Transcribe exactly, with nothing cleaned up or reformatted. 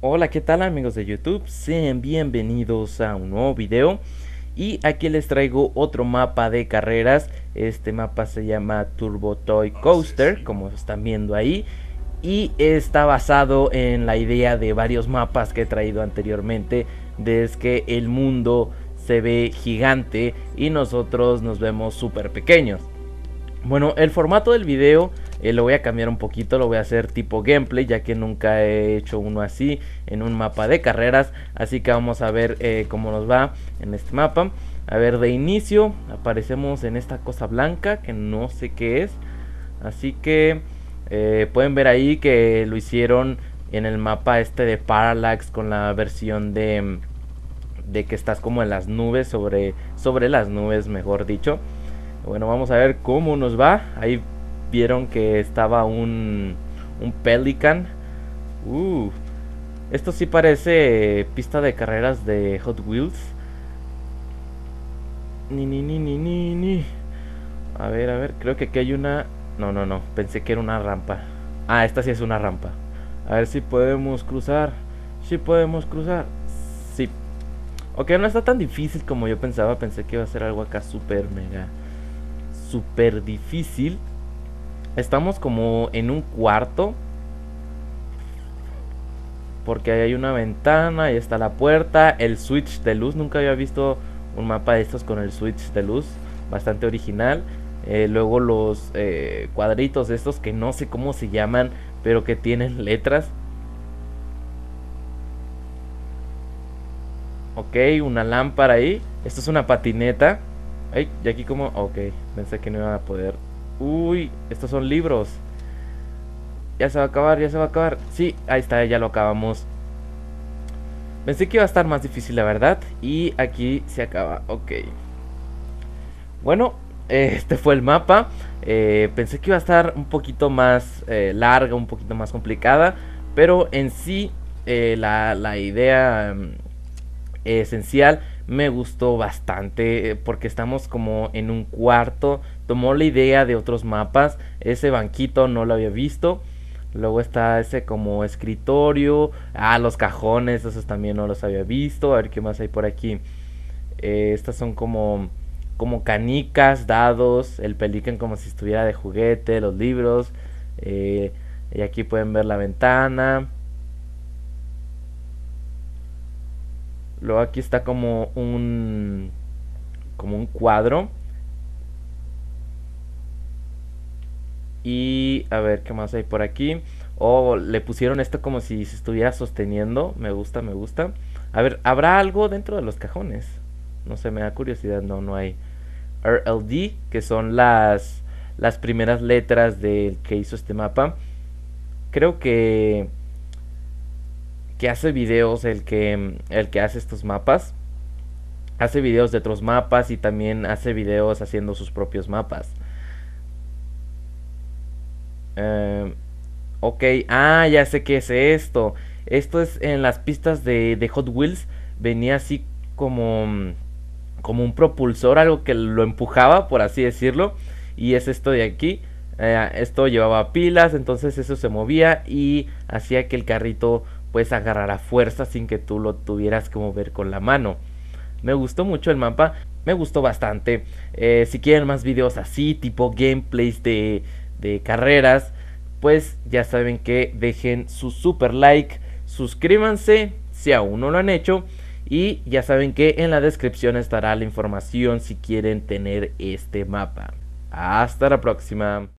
Hola, ¿qué tal amigos de YouTube? Sean bienvenidos a un nuevo video. Y aquí les traigo otro mapa de carreras. Este mapa se llama Turbo Toy Coaster, como están viendo ahí. Y está basado en la idea de varios mapas que he traído anteriormente. Desde que el mundo se ve gigante y nosotros nos vemos súper pequeños. Bueno, el formato del video eh, lo voy a cambiar un poquito, lo voy a hacer tipo gameplay, ya que nunca he hecho uno así en un mapa de carreras. Así que vamos a ver eh, cómo nos va en este mapa. A ver, de inicio aparecemos en esta cosa blanca que no sé qué es. Así que eh, pueden ver ahí que lo hicieron en el mapa este de Parallax, con la versión de, de que estás como en las nubes, sobre, sobre las nubes mejor dicho. Bueno, vamos a ver cómo nos va. Ahí vieron que estaba un, un Pelican. Uh, esto sí parece pista de carreras de Hot Wheels. Ni, ni, ni, ni, ni, ni. A ver, a ver, creo que aquí hay una... No, no, no, pensé que era una rampa. Ah, esta sí es una rampa. A ver si podemos cruzar. Si podemos cruzar. Sí. Ok, no está tan difícil como yo pensaba. Pensé que iba a ser algo acá súper mega... súper difícil. Estamos como en un cuarto, porque ahí hay una ventana, ahí está la puerta, el switch de luz. Nunca había visto un mapa de estos con el switch de luz, bastante original. Eh, luego los eh, cuadritos estos que no sé cómo se llaman, pero que tienen letras. Ok, una lámpara ahí. Esto es una patineta. Ay, y aquí como... Ok, pensé que no iba a poder. Uy, estos son libros. Ya se va a acabar, ya se va a acabar. Sí, ahí está, ya lo acabamos. Pensé que iba a estar más difícil, la verdad. Y aquí se acaba, ok. Bueno, este fue el mapa. eh, Pensé que iba a estar un poquito más eh, larga, un poquito más complicada. Pero en sí, eh, la, la idea um, esencial me gustó bastante, porque estamos como en un cuarto. Tomó la idea de otros mapas. Ese banquito no lo había visto. Luego está ese como escritorio. Ah, los cajones, esos también no los había visto. A ver qué más hay por aquí. Eh, estas son como como canicas, dados. El Pelican como si estuviera de juguete. Los libros. Eh, y aquí pueden ver la ventana. Luego aquí está como un como un cuadro. Y a ver qué más hay por aquí. Oh, le pusieron esto como si se estuviera sosteniendo. Me gusta, me gusta. A ver, ¿habrá algo dentro de los cajones? No sé, me da curiosidad. No, no hay. R L D, que son las las primeras letras del que hizo este mapa. Creo que que hace videos el que el que hace estos mapas. Hace videos de otros mapas y también hace videos haciendo sus propios mapas. Eh, ok, ah, ya sé qué es esto. Esto es en las pistas de, de Hot Wheels. Venía así como, mm, como un propulsor, algo que lo empujaba, por así decirlo. Y es esto de aquí. Eh, esto llevaba pilas, entonces eso se movía y hacía que el carrito pues agarrara fuerza sin que tú lo tuvieras que mover con la mano. Me gustó mucho el mapa, me gustó bastante. Eh, si quieren más videos así, tipo gameplays de, de carreras, pues ya saben que dejen su super like, suscríbanse si aún no lo han hecho. Y ya saben que en la descripción estará la información si quieren tener este mapa. Hasta la próxima.